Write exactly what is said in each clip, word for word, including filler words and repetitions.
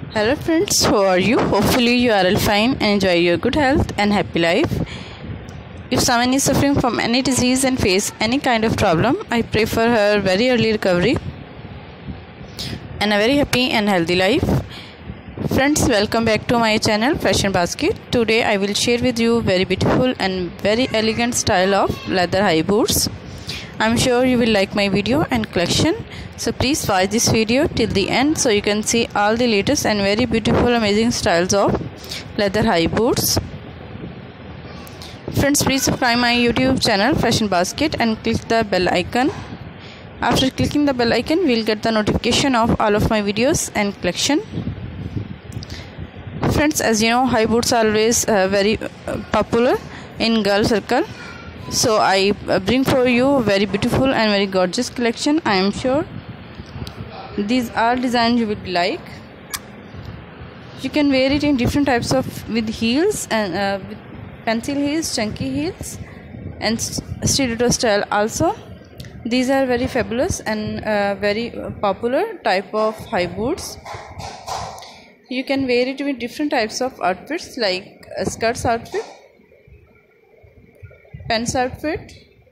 Hello friends, how are you? Hopefully you are all fine and enjoy your good health and happy life. If someone is suffering from any disease and face any kind of problem, I pray for her very early recovery and a very happy and healthy life. Friends, welcome back to my channel Fashion Basket. Today I will share with you very beautiful and very elegant style of leather high boots. I'm sure you will like my video and collection, so please watch this video till the end so you can see all the latest and very beautiful amazing styles of leather high boots. Friends, please subscribe my YouTube channel Fashion Basket and click the bell icon. After clicking the bell icon, we'll get the notification of all of my videos and collection. Friends, as you know, high boots are always uh, very uh, popular in girl circle. So I bring for you very beautiful and very gorgeous collection. I am sure these are designs you will like. You can wear it in different types of with heels and uh, with pencil heels, chunky heels, and stiletto style also. These are very fabulous and uh, very popular type of high boots. You can wear it with different types of outfits like a skirts outfit, pants outfit,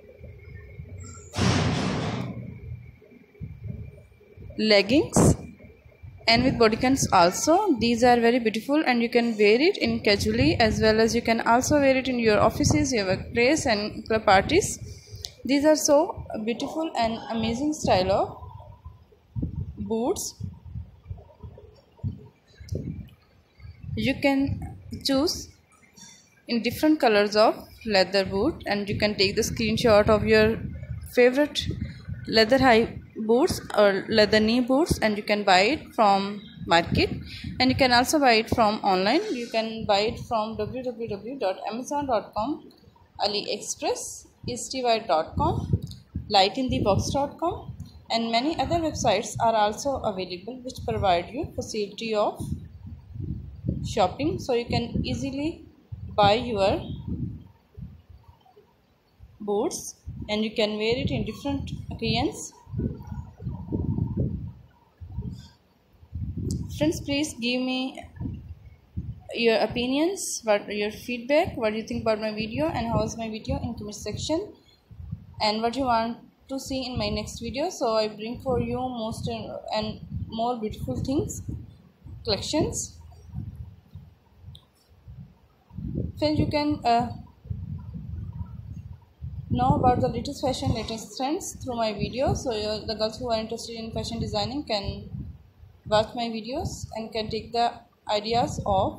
leggings, and with bodycons also. These are very beautiful and you can wear it in casually, as well as you can also wear it in your offices, your workplace and club parties. These are so beautiful and amazing style of boots. You can choose in different colors of leather boot, and you can take the screenshot of your favorite leather high boots or leather knee boots, and you can buy it from market, and you can also buy it from online. You can buy it from w w w dot amazon dot com, AliExpress, easty white dot com, light in the box dot com, and many other websites are also available which provide you facility of shopping, so you can easily buy your boots and you can wear it in different occasions. Friends, please give me your opinions, what your feedback, what you think about my video and how is my video in comment section, and what you want to see in my next video. So I bring for you most and more beautiful things, collections. Friends, you can uh, know about the latest fashion, latest trends through my videos. So uh, the girls who are interested in fashion designing can watch my videos and can take the ideas of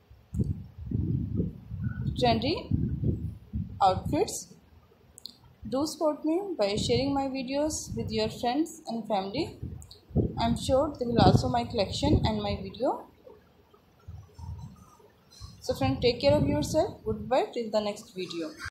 trendy outfits. Do support me by sharing my videos with your friends and family. I'm sure they will also my collection and my video. So friends, take care of yourself. Goodbye till the next video.